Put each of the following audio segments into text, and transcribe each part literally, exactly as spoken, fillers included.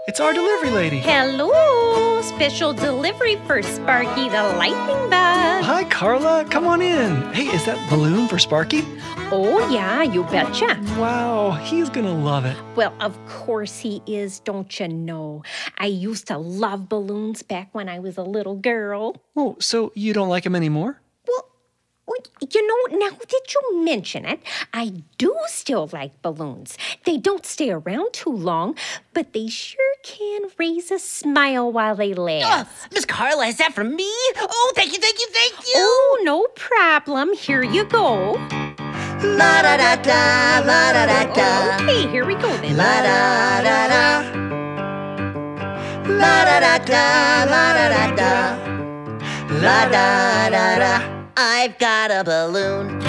It's our delivery lady. Hello! Special delivery for Sparky the lightning bug. Hi, Carla. Come on in. Hey, is that balloon for Sparky? Oh, yeah, you betcha. Wow, he's gonna love it. Well, of course he is, don't you know? I used to love balloons back when I was a little girl. Oh, so you don't like him anymore? Well, you know, now that you mention it, I do still like balloons. They don't stay around too long, but they sure can raise a smile while they last. Oh, Miss Carla, is that for me? Oh, thank you, thank you, thank you. Oh, no problem. Here you go. La da da da, la da da da. Okay, here we go then. La da da da. La da da da, la da da da. La da da da. I've got a balloon.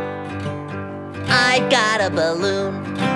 I've got a balloon.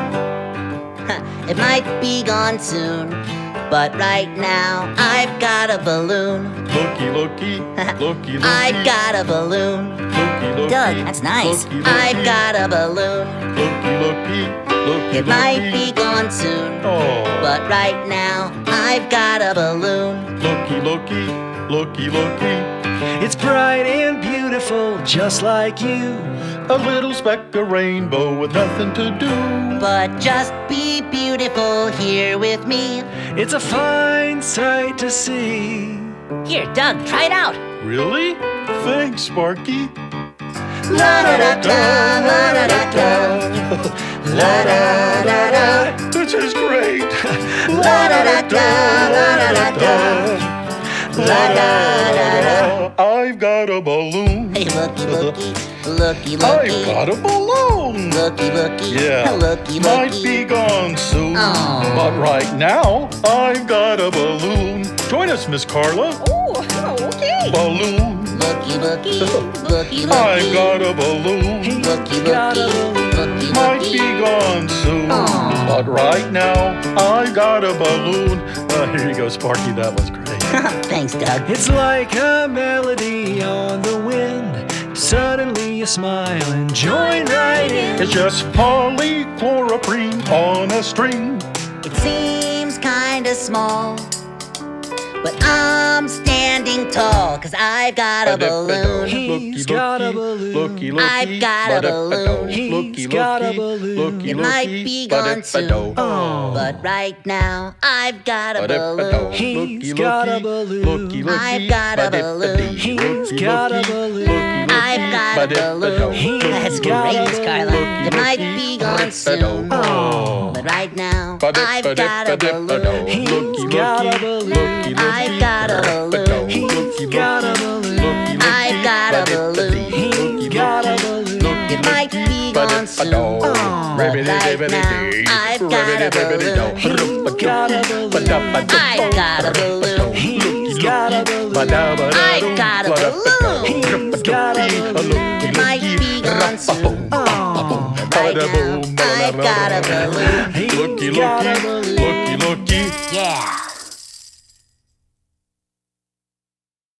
It might be gone soon, but right now I've got a balloon. Looky, looky, looky, looky. I've got a balloon. Looky, looky. Doug, that's nice. Looky, looky. I've got a balloon. Looky, looky, looky, It might be gone soon, Oh. but right now I've got a balloon. Looky, looky, looky, looky. It's bright and beautiful, just like you. A little speck of rainbow with nothing to do. But just be beautiful here with me. It's a fine sight to see. Here, Doug, try it out. Really? Thanks, Sparky. La da da da, la da da da. La da da da. This is great. La da da da, la da da da. La da da da. I've got a balloon. Hey, looky, looky, looky, I've looky. got a balloon. Looky, looky, Yeah, looky, might looky. be gone soon, Oh. but right now I've got a balloon. Join us, Miss Carla. Oh, okay. Balloon. Looky, looky, looky, looky. I've got a balloon. Looky, looky, looky, Might looky. be gone soon, Aw. but right now I've got a balloon. Uh, here you go, Sparky. That was great. Thanks, Doug. It's like a melody on the wind. Suddenly you smile and join right in. It's just polychloroprene on a string. It seems kinda small, but I'm standing tall, 'cause I've got a balloon. He's got a balloon. Looky, looky, I've got a balloon. He's got a balloon. Looky, It might looky, be gone soon, Oh. but right now I've got a balloon. He's got a balloon. Looky, looky, I've got a balloon. He's got a balloon. I've got a balloon. That's great, Miss Carla. It might be gone soon, Oh. but right now I've got a balloon. He's got a balloon. I've got a balloon. He's got a balloon. I've got a balloon. He's got a balloon. It might be gone soon, Oh. but right now I've got a balloon. He's got a balloon. I've got a balloon. He's got a balloon. I've got a balloon. He's got a balloon. It might be gone soon, Oh. but right now I've got a balloon. Looky, He's got a looky, balloon. looky, looky. Yeah.